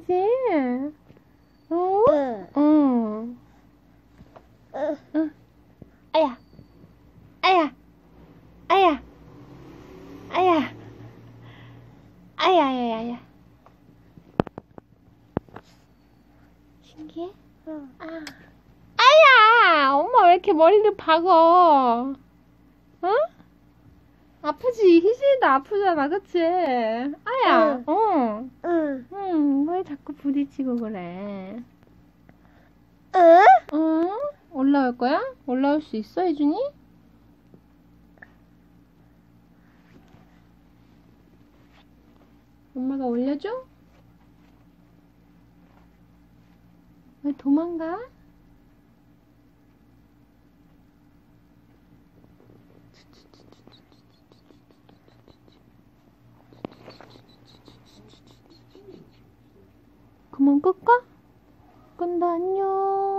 아니지? 어? 응. 응. 아야. 아야. 아야. 아야. 아야, 아야, 아야. 신기해? 아. 아야! 엄마 왜 이렇게 머리를 박어? 어? 아프지? 희진이도 아프잖아, 그치? 아야, 왜 자꾸 부딪히고 그래? 응? 올라올 거야? 올라올 수 있어, 희준이? 엄마가 올려줘? 왜 도망가? 그만 끌까? 끈다, 안녕.